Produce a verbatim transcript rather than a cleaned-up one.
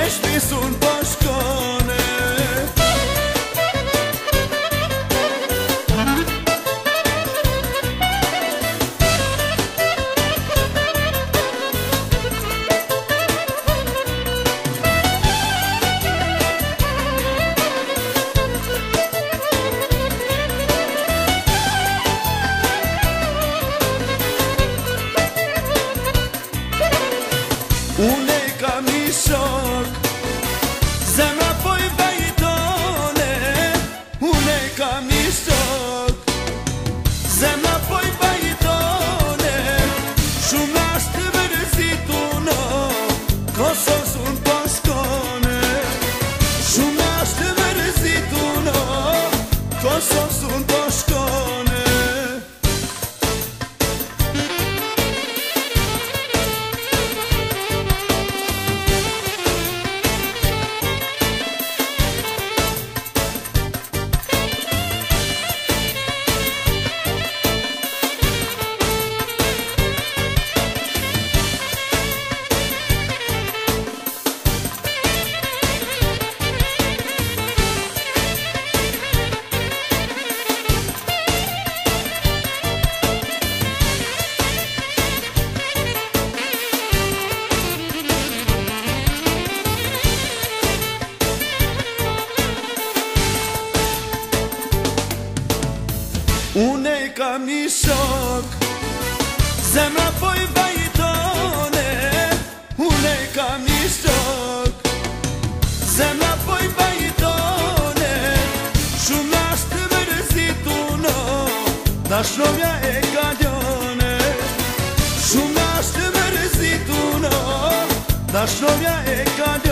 shpi sun po shkone. Une kam një shok, zemra po i bajtone. Une kam një shok, zemra po i bajtone. Shumë ashtë të vërëzitu no, Kosovës unë po shkone. Shumë ashtë të vërëzitu no, Kosovës unë po shkone. Une kam një shok, zemra po i bajtone. Une kam një shok, zemra po i bajtone. Shumë ashtë të vërëzitu no, dashnovja e kaljone. Shumë ashtë të vërëzitu no, dashnovja e kaljone.